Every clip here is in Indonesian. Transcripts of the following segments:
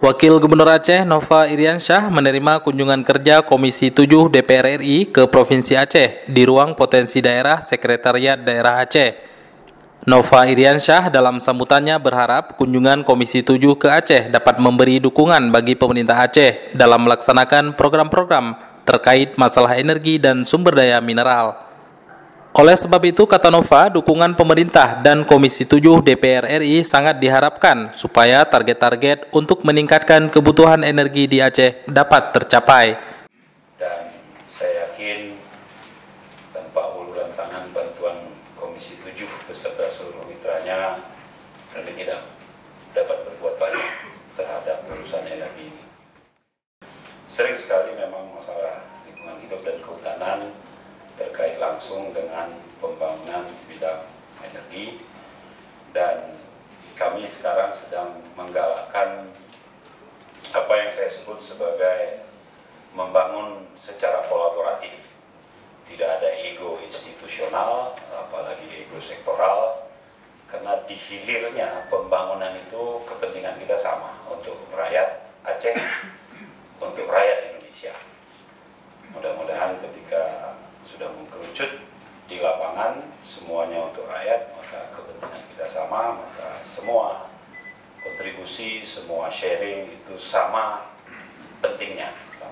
Wakil Gubernur Aceh Nova Iriansyah menerima kunjungan kerja Komisi 7 DPR RI ke Provinsi Aceh di ruang potensi daerah Sekretariat Daerah Aceh. Nova Iriansyah dalam sambutannya berharap kunjungan Komisi 7 ke Aceh dapat memberi dukungan bagi pemerintah Aceh dalam melaksanakan program-program terkait masalah energi dan sumber daya mineral. Oleh sebab itu, kata Nova, dukungan pemerintah dan Komisi 7 DPR RI sangat diharapkan supaya target-target untuk meningkatkan kebutuhan energi di Aceh dapat tercapai. Dan saya yakin tanpa uluran tangan bantuan Komisi 7 beserta seluruh mitranya, kami tidak dapat berbuat banyak terhadap urusan energi. Sering sekali memang masalah lingkungan hidup dan kehutanan terkait langsung dengan pembangunan di bidang energi, dan kami sekarang sedang menggalakkan apa yang saya sebut sebagai membangun secara kolaboratif. Tidak ada ego institusional, apalagi ego sektoral, karena di hilirnya pembangunan itu kepentingan kita sama, untuk rakyat Aceh, untuk rakyat Indonesia. Mudah-mudahan ketika sudah mengkerucut di lapangan semuanya untuk rakyat, maka kepentingan kita sama, maka semua kontribusi, semua sharing itu sama pentingnya.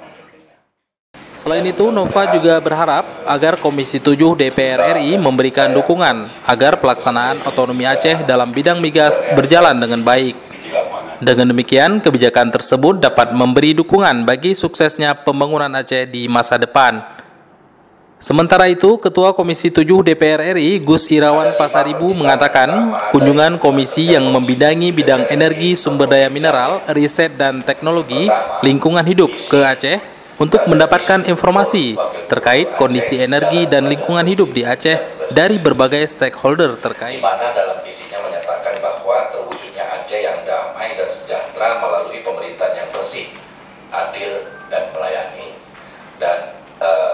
Selain itu, Nova juga berharap agar Komisi 7 DPR RI memberikan dukungan agar pelaksanaan otonomi Aceh dalam bidang migas berjalan dengan baik. Dengan demikian, kebijakan tersebut dapat memberi dukungan bagi suksesnya pembangunan Aceh di masa depan. Sementara itu, Ketua Komisi 7 DPR RI Gus Irawan Pasaribu mengatakan kunjungan komisi yang membidangi bidang energi, sumber daya mineral, riset dan teknologi, lingkungan hidup ke Aceh untuk mendapatkan informasi terkait kondisi energi dan lingkungan hidup di Aceh dari berbagai stakeholder terkait. Di mana dalam visinya menyatakan bahwa terwujudnya Aceh yang damai dan sejahtera melalui pemerintahan yang bersih, adil dan melayani, dan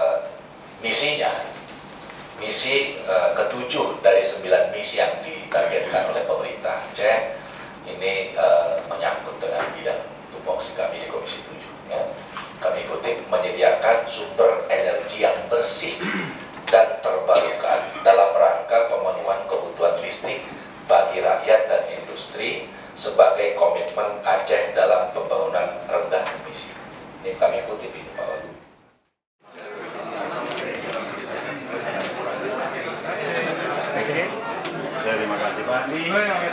misi ketujuh dari 9 misi yang ditargetkan oleh pemerintah Aceh ini menyangkut dengan bidang tupoksi kami di Komisi 7. Ya. Kami kutip, menyediakan sumber energi yang bersih dan terbarukan dalam rangka pemenuhan kebutuhan listrik bagi rakyat dan industri sebagai komitmen Aceh dalam pembangunan rendah emisi. Ini kami kutip ini, Pak Wagub. Terima kasih Pak.